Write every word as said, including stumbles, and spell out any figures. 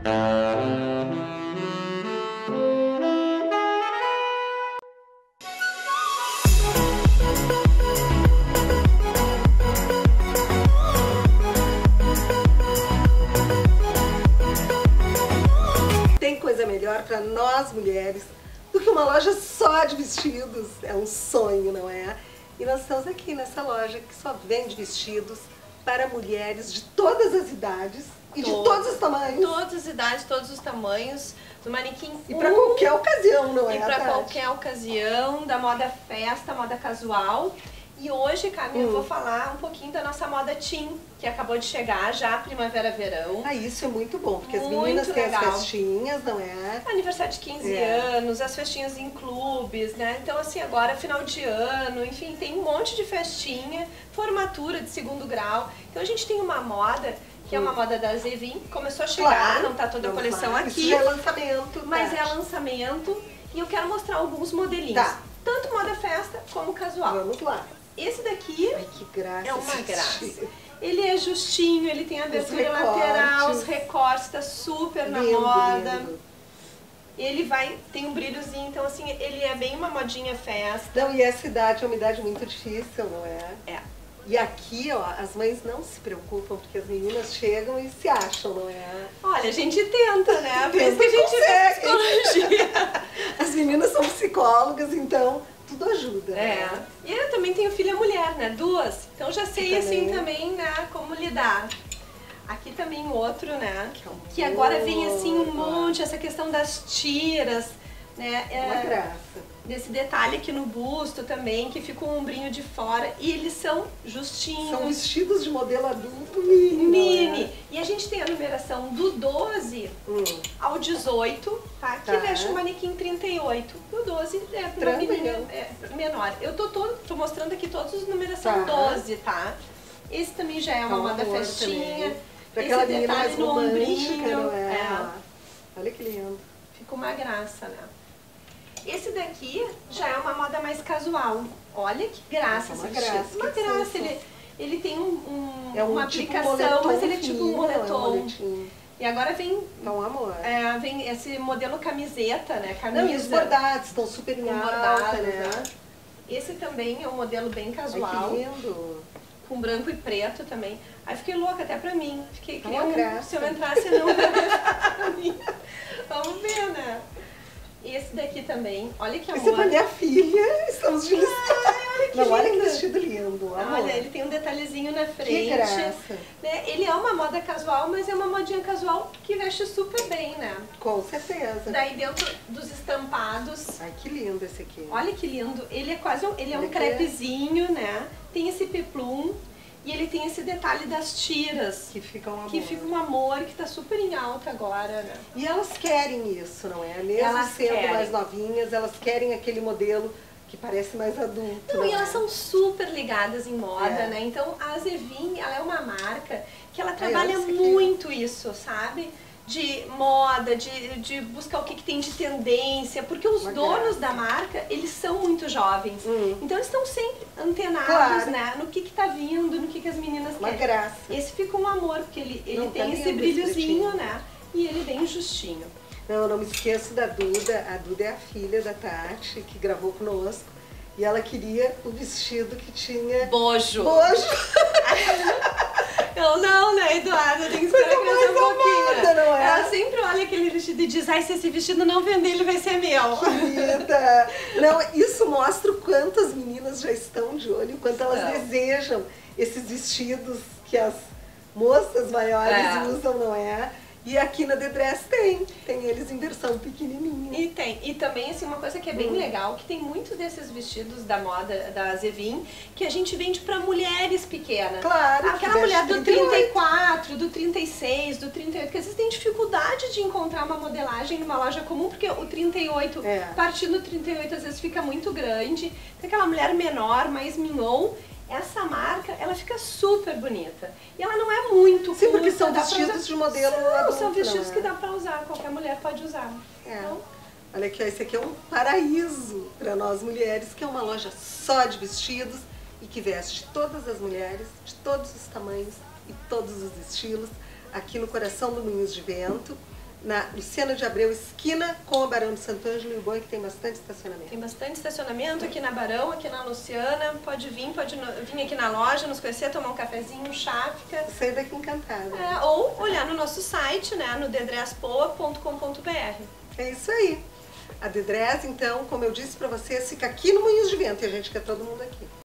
Tem coisa melhor para nós mulheres do que uma loja só de vestidos. É um sonho, não é? E nós estamos aqui nessa loja que só vende vestidos para mulheres de todas as idades e de todos os tamanhos. Todas as idades, todos os tamanhos, do manequim E para qualquer ocasião, não é? E para qualquer ocasião, da moda festa, moda casual. E hoje, Carmen, hum. eu vou falar um pouquinho da nossa moda teen, que acabou de chegar já, primavera-verão. Ah, isso é muito bom, porque muito as meninas têm legal. as festinhas, não é? Aniversário de quinze é. anos, as festinhas em clubes, né? Então, assim, agora final de ano, enfim, tem um monte de festinha, formatura de segundo grau. Então, a gente tem uma moda, que hum. é uma moda da Zevin, começou a chegar, claro, não tá toda a coleção claro. aqui. Isso já é lançamento. Mas tá. é lançamento e eu quero mostrar alguns modelinhos. Tá. Tanto moda festa como casual. Vamos lá. Esse daqui Ai, que graça, é uma graça. Ele é justinho, ele tem abertura os lateral, os recortes, tá super na lindo, moda. Lindo. Ele vai, tem um brilhozinho, então assim, ele é bem uma modinha festa. Não, e essa idade é uma idade muito difícil, não é? É. E aqui, ó, as mães não se preocupam, porque as meninas chegam e se acham, não é? Olha, a gente tenta, né? Por Tenta, isso que a gente consegue. psicologia. As meninas são psicólogas, então tudo ajuda. É. Né? E eu também tenho filha mulher, né? Duas. Então já sei que assim também... também, né? Como lidar. Aqui também outro, né? Que, amor, que agora vem assim um monte, essa questão das tiras, né? É uma graça. Desse detalhe aqui no busto também, que fica um ombrinho de fora. E eles são justinhos. São vestidos de modelo adulto mini. Mini. É? E a gente tem a numeração do doze hum. ao dezoito, tá? Que tá. veste o manequim trinta e oito. E o doze é para uma menina é, menor. Eu tô, todo, tô mostrando aqui todos os numeração tá. doze, tá? Esse também já é uma tá moda festinha. Pra aquela menina mais no romântica, ombrinho. não é? é. Olha que lindo. Fica uma graça, né? Esse daqui já é uma moda mais casual. Olha que graça Nossa, esse uma vestido. graça, Uma que graça. Ele, ele tem um, um, é um uma tipo aplicação, um mas ele é tipo um moletom. É um e agora vem, então, amor. É, vem esse modelo camiseta, né? Camisa. Não, e os bordados estão super em alta, bordados, né? né? Esse também é um modelo bem casual. Ai, que lindo. Com branco e preto também. Aí fiquei louca até pra mim. Fiquei, queria uma um, graça. se eu entrasse não pra mim. Vamos ver, né? Esse daqui também, olha que amor. Esse é pra minha filha, estamos de licença. Olha que Não, lindo. olha que vestido lindo, amor. Olha, ele tem um detalhezinho na frente. Que graça. Né? Ele é uma moda casual, mas é uma modinha casual que veste super bem, né? Com certeza. Daí dentro dos estampados. Ai, que lindo esse aqui. Olha que lindo. Ele é quase um, ele é olha um crepezinho, né? Tem esse peplum. E ele tem esse detalhe das tiras. Que fica um amor. Que fica um amor, que tá super em alta agora, né? E elas querem isso, não é? Mesmo elas sendo querem. mais novinhas, elas querem aquele modelo que parece mais adulto. Não, não e elas é? são super ligadas em moda, é. né? Então a Zevin, ela é uma marca que ela trabalha Ai, muito isso, sabe? De moda, de, de buscar o que, que tem de tendência, porque os uma donos graça. da marca, eles são muito jovens. Hum. Então eles estão sempre antenados, claro. né? No que que tá vindo, no que que as meninas uma querem. graça. Esse fica um amor, porque ele, ele Não, tem tá esse lindo brilhozinho, esse né? E ele bem justinho. Não, eu não me esqueço da Duda. A Duda é a filha da Tati, que gravou conosco. E ela queria o vestido que tinha... Bojo! Bojo! Eu não, né, Eduarda? Tem que esperar crescer um pouquinho. Amada, não é? Ela sempre olha aquele vestido e diz, ai, se esse vestido não vender, ele vai ser meu. Querida. Não, isso mostra o quanto as meninas já estão de olho, o quanto elas Não. desejam esses vestidos que as moças maiores É. usam, não é? E aqui na The Dress tem, tem eles em versão pequenininha. E tem, e também assim, uma coisa que é bem Hum. legal, que tem muitos desses vestidos da moda da Zevin, que a gente vende pra mulheres pequenas. Claro, que Aquela mulher veste do trinta e trinta e oito. quatro, do trinta e seis, do trinta e oito, que às vezes tem dificuldade de encontrar uma modelagem numa loja comum, porque o trinta e oito, É. partindo do trinta e oito, às vezes fica muito grande. Tem aquela mulher menor, mais mignon. Essa marca, ela fica super bonita. E ela não é muito Sim, porque curta, são dá pra vestidos usar- de modelo São, adulto, são vestidos não é? que dá pra usar, qualquer mulher pode usar. É. Então, Olha aqui, ó, esse aqui é um paraíso para nós mulheres, que é uma loja só de vestidos e que veste todas as mulheres, de todos os tamanhos e todos os estilos, aqui no coração do Moinhos de Vento. na Luciana de Abreu, esquina com a Barão de Santo Ângelo, e o bom é que tem bastante estacionamento. Tem bastante estacionamento aqui na Barão, aqui na Luciana. Pode vir, pode vir aqui na loja, nos conhecer, tomar um cafezinho, um chá. Fica... Sair daqui encantada. É, ou olhar no nosso site, né, no dedrespoa ponto com ponto br. É isso aí. A Dedrés, então, como eu disse pra vocês, fica aqui no Moinhos de Vento e a gente quer todo mundo aqui.